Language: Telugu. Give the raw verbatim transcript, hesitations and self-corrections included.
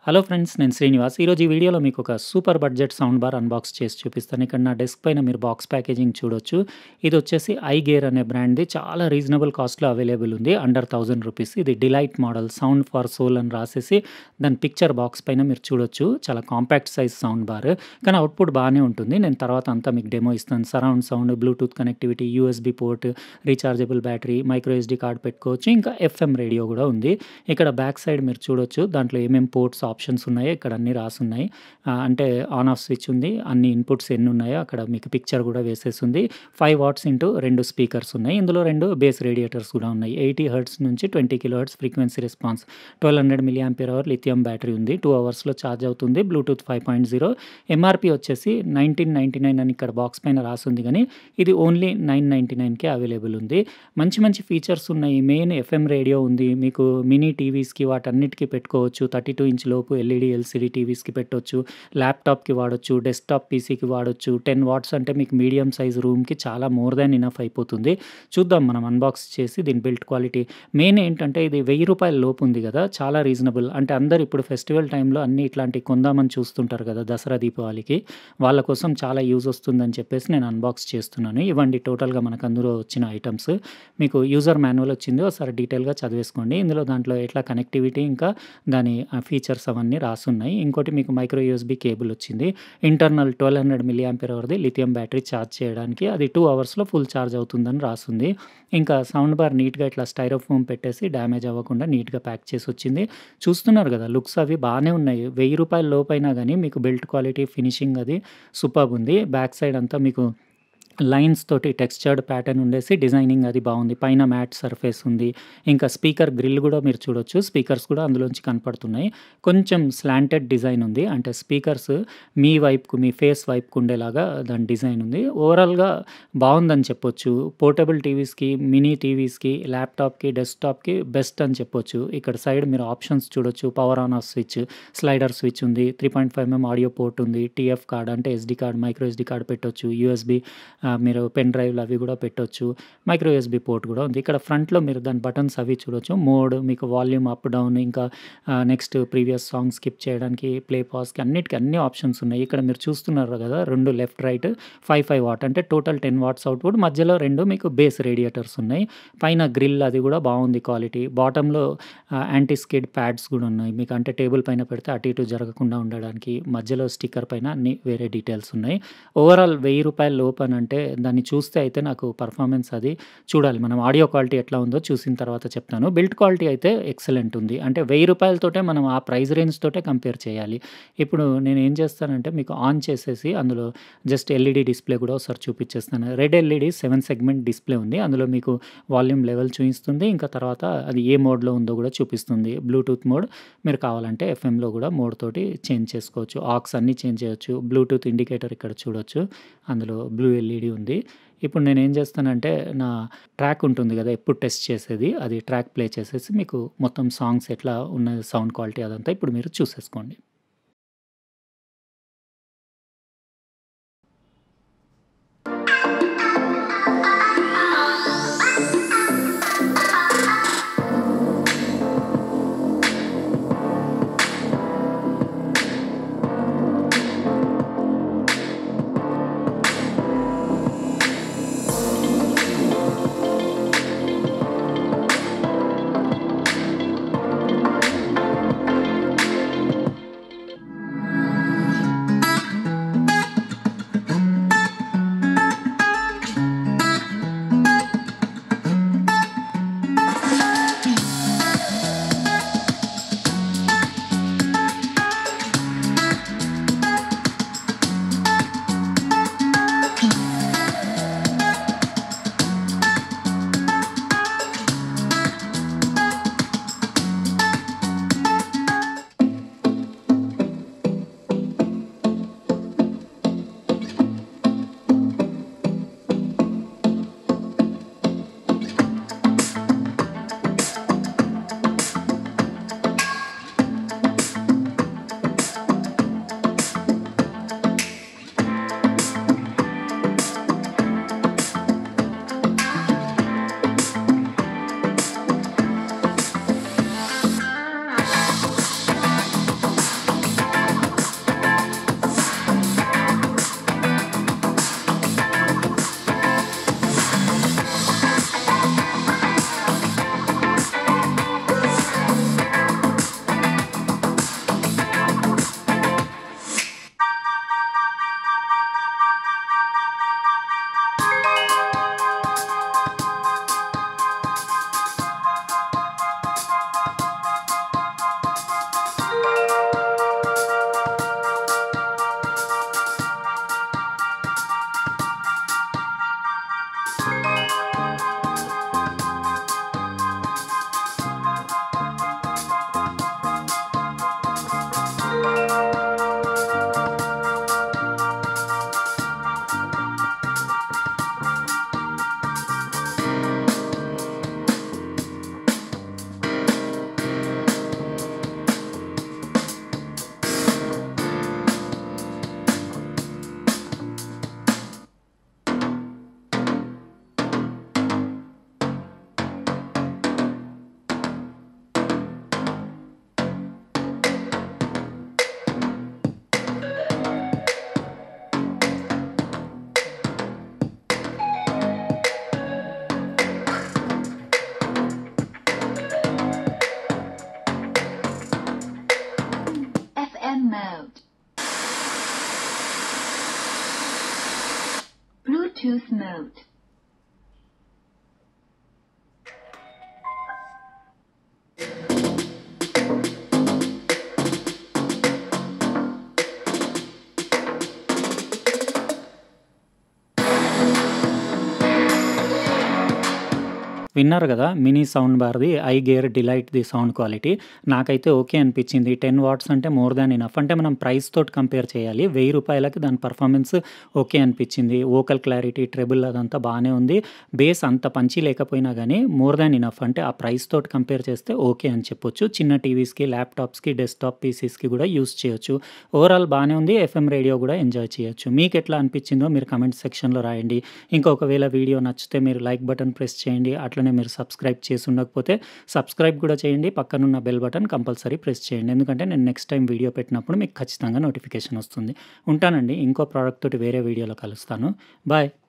హలో ఫ్రెండ్స్, నేను శ్రీనివాస్. ఈరోజు ఈ వీడియోలో మీకు ఒక super budget sound bar unbox చేసి చూపిస్తాను. ఇక్కడ నా డెస్క్ పైన మీరు బాక్స్ ప్యాకేజింగ్ చూడొచ్చు. ఇది వచ్చేసి ఐగేర్ అనే బ్రాండ్‌ది. చాలా రీజనబుల్ కాస్ట్‌లో అవైలబుల్ ఉంది. Under thousand rupees. ఇది delight model sound for soul అని రాసేసి దాని పిక్చర్ బాక్స్ పైన మీరు చూడొచ్చు. చాలా కాంపాక్ట్ సైజ్ సౌండ్ బార్. కానీ అవుట్‌పుట్ బానే ఉంటుంది. నేను తర్వాత అంతా మీకు డెమో ఇస్తాను. Surround sound, bluetooth connectivity, USB port, rechargeable battery, micro SD card పెట్టుకోవచ్చు. ఇంకా ఎఫ్ఎం రేడియో కూడా ఉంది. ఇక్కడ బ్యాక్ సైడ్ మీరు చూడొచ్చు. దాంట్లో ఏమేం పోర్ట్స్ ఆప్షన్స్ ఉన్నాయో ఇక్కడ అన్నీ రాసున్నాయి. ఆహ్, అంటే ఆన్ ఆఫ్ స్విచ్ ఉంది. అన్ని ఇన్‌పుట్స్ ఎన్ని ఉన్నాయో అక్కడ మీకు పిక్చర్ కూడా వేసేసుంది. ఫైవ్ వాట్స్ ఇంటూ రెండు స్పీకర్స్ ఉన్నాయి. ఇందులో రెండు బేస్ రేడియేటర్స్ కూడా ఉన్నాయి. ఎయిటీ హెర్ట్జ్ నుంచి twenty kilo hertz frequency response. Twelve hundred milli ampere hour lithium battery ఉంది. టూ అవర్స్‌లో ఛార్జ్ అవుతుంది. Bluetooth five point zero. MRP వచ్చేసి నైన్టీన్ నైన్టీ నైన్ అని ఇక్కడ బాక్స్ పైన రాసుంది గానీ ఇది ఓన్లీ నైన్ నైన్టీ నైన్‌కే అవైలబుల్ ఉంది. మంచి మంచి ఫీచర్స్ ఉన్నాయి. మెయిన్ ఎఫ్ఎం రేడియో ఉంది. మీకు మినీ టీవీస్‌కి వాటన్నిటికి పెట్టుకోవచ్చు. థర్టీ టూ ఇంచ్ లోపు ఎల్ఈడీ, ఎల్సీడీ టీవీస్‌కి పెట్టొచ్చు. ల్యాప్‌టాప్‌కి వాడొచ్చు. డెస్క్‌టాప్ పీసీకి వాడొచ్చు. టెన్ వాట్స్ అంటే మీకు మీడియం సైజ్ రూమ్‌కి చాలా మోర్ దాన్ ఎనఫ్ అయిపోతుంది. చూద్దాం మనం అన్బాక్స్ చేసి దీని బిల్డ్ క్వాలిటీ. మెయిన్ ఏంటంటే ఇది రూ. వెయ్యి లోపు ఉంది గదా! చాలా రీజనబుల్. అంటే అందరూ ఇప్పుడు ఫెస్టివల్ టైంలో అన్నీ ఇట్లాంటివి కొందామని చూస్తుంటారు కదా! దసరా, దీపావళికి. వాళ్ళ కోసం చాలా యూజ్ వస్తుందని చెప్పేసి నేను అన్బాక్స్ చేస్తున్నాను. ఇవ్వండి టోటల్‌గా మనకు అందులో వచ్చిన ఐటెమ్స్. మీకు యూజర్ మాన్యువల్ వచ్చింది. ఒకసారి డీటెయిల్‌గా చదివేసుకోండి. ఇందులో దాంట్లో ఎట్లా కనెక్టివిటీ ఇంకా దాని ఆహ్, ఫీచర్స్ అవన్నీ రాసున్నాయి. ఇంకోటి మీకు మైక్రో యూఎస్బీ కేబుల్ వచ్చింది. Internal twelve hundred milli ampere అవర్‌ది లిథియం బ్యాటరీ ఛార్జ్ చేయడానికి. అది టూ అవర్స్‌లో ఫుల్ ఛార్జ్ అవుతుందని రాసుంది. ఇంకా సౌండ్ బార్ నీట్‌గా ఇట్లా స్టైరోఫోమ్ పెట్టేసి డ్యామేజ్ అవ్వకుండా నీట్‌గా ప్యాక్ చేసొచ్చింది. చూస్తున్నారు గదా! లుక్స్ అవి బానే ఉన్నాయి. రూ. వెయ్యి లోపైనా గానీ మీకు బిల్డ్ క్వాలిటీ, ఫినిషింగ్ అది సూపర్బ్ ఉంది. బ్యాక్ సైడ్ అంతా మీకు లైన్స్ తోటి టెక్స్చర్డ్ ప్యాటర్న్ ఉండేసి డిజైనింగ్ అది బావుంది. పైన మ్యాట్ సర్ఫేస్ ఉంది. ఇంకా స్పీకర్ గ్రిల్ గూడా మీరు చూడొచ్చు. స్పీకర్స్ కూడా అందులోంచి కనపడుతున్నాయి. కొంచెం స్లాంటెడ్ డిజైన్ ఉంది. అంటే స్పీకర్స్ మీ వైపుకు, మీ ఫేస్ వైపుకు ఉండేలాగా దాని డిజైన్ ఉంది. ఓవరాల్‌గా బావుందని చెప్పొచ్చు. పోర్టబుల్ టీవీస్‌కి, మినీ టీవీస్‌కి, ల్యాప్‌టాప్‌కి, డెస్క్‌టాప్‌కి బెస్ట్ అని చెప్పొచ్చు. ఇక్కడ సైడ్ మీరు ఆప్షన్స్ చూడొచ్చు. Power on off switch, slider switch ఉంది. Three point five mm audio port ఉంది. టీఎఫ్ కార్డ్ అంటే SD card, micro SD card పెట్టొచ్చు. యూఎస్బీ ఆహ్, మీరు పెన్ డ్రైవ్‌లు అవి గూడా పెట్టొచ్చు. మైక్రో యూఎస్బీ పోర్ట్ గూడా ఉంది. ఇక్కడ ఫ్రంట్‌లో మీరు దాని బటన్స్ అవి చూడొచ్చు. మోడ్, మీకు వాల్యూమ్ అప్, డౌన్, ఇంకా ah, next previous song skip చేయడానికి, ప్లే, పాజ్‌కి అన్నిటికి అన్ని ఆప్షన్స్ ఉన్నాయి. ఇక్కడ మీరు చూస్తున్నారు గదా! రెండు left, right five, five watt అంటే టోటల్ టెన్ వాట్స్ అవుట్‌పుట్. మధ్యలో రెండు మీకు బేస్ రేడియేటర్స్ ఉన్నాయి. పైన గ్రిల్ అది గూడా బావుంది క్వాలిటీ. బాటమ్‌లో ఆహ్, యాంటీ స్కిడ్ ప్యాడ్స్ గూడా ఉన్నాయి. మీకు అంటే టేబుల్ పైన పెడితే అటు ఇటు జరగకుండా ఉండడానికి. మధ్యలో స్టిక్కర్ పైన అన్ని వేరే డీటెయిల్స్ ఉన్నాయి. ఓవరాల్ రూ. వెయ్యి లోపనంటే దాన్ని చూస్తే అయితే నాకు పర్ఫార్మెన్స్ అది చూడాలి. మనం ఆడియో క్వాలిటీ ఎట్లా ఉందో చూసిన తర్వాత చెప్తాను. బిల్డ్ క్వాలిటీ అయితే ఎక్సలెంట్ ఉంది. అంటే రూ. వెయ్యి తోటే మనం ఆ ప్రైస్ రేంజ్ తోటే కంపేర్ చేయాలి. ఇప్పుడు నేనేం చేస్తానంటే మీకు ఆన్ చేసేసి అందులో జస్ట్ ఎల్ఈడీ డిస్‌ప్లే కూడా ఒకసారి చూపిచ్చేస్తాను. Red LED seven segment display ఉంది. అందులో మీకు వాల్యూమ్ లెవెల్ చూయిస్తుంది. ఇంకా తర్వాత అది ఏ మోడ్‌లో ఉందో కూడా చూపిస్తుంది. Bluetooth mode. మీరు కావాలంటే ఎఫ్ఎంలో కూడా మోడ్ తోటి చేంజ్ చేసుకోవచ్చు. ఆక్స్ అన్నీ చేంజ్ చేయొచ్చు. బ్లూటూత్ ఇండికేటర్ ఇక్కడ చూడొచ్చు. అందులో బ్లూ ఎల్ఈడీ ఉంది. ఇప్పుడు నేనేం చేస్తానంటే నా ట్రాక్ ఉంటుంది గదా! ఎప్పుడు టెస్ట్ చేసేది. అది ట్రాక్ ప్లే చేసేసి మీకు మొత్తం సాంగ్స్ ఎట్లా ఉన్నది సౌండ్ క్వాలిటీ అదంతా ఇప్పుడు మీరు చూసేసుకోండి. Bluetooth mode. విన్నారు గదా! మినీ సౌండ్ బార్‌ది ఐ గేర్ డిలైట్‌ది సౌండ్ క్వాలిటీ. నాకైతే ఓకే అనిపించింది. టెన్ వాట్స్ అంటే మోర్ దాన్ ఎనఫ్. అంటే మనం ప్రైస్ తోటి కంపేర్ చేయాలి. రూ. వెయ్యికి దాని పర్ఫార్మెన్స్ ఓకే అనిపించింది. వోకల్ క్లారిటీ, ట్రెబుల్ అదంతా బానే ఉంది. బేస్ అంత పంచీ లేకపోయినా గానీ మోర్ దాన్ ఎనఫ్. అంటే ఆ ప్రైస్ తోటి కంపేర్ చేస్తే ఓకే అని చెప్పొచ్చు. చిన్న టీవీస్‌కి, ల్యాప్‌టాప్స్‌కి, డెస్క్‌టాప్ పీసీస్‌కి గూడా యూజ్ చేయొచ్చు. ఓవరాల్ బానే ఉంది. ఎఫ్ఎం రేడియో గూడా ఎంజాయ్ చేయొచ్చు. మీకెట్లా అనిపించిందో మీరు కామెంట్ సెక్షన్‌లో రాయండి. ఇంకా ఒకవేళ వీడియో నచ్చితే మీరు లైక్ బటన్ ప్రెస్ చేయండి. అట్లనే మీరు సబ్స్క్రైబ్ చేసి ఉండకపోతే సబ్స్క్రైబ్ కూడా చేయండి. పక్కనున్న బెల్ బటన్ కంపల్సరీ ప్రెస్ చేయండి. ఎందుకంటే నేను నెక్స్ట్ టైమ్ వీడియో పెట్టినప్పుడు మీకు ఖచ్చితంగా నోటిఫికేషన్ వస్తుంది. ఉంటానండి. ఇంకో ప్రోడక్ట్ తోటి వేరే వీడియోలో కలుస్తాను. బాయ్.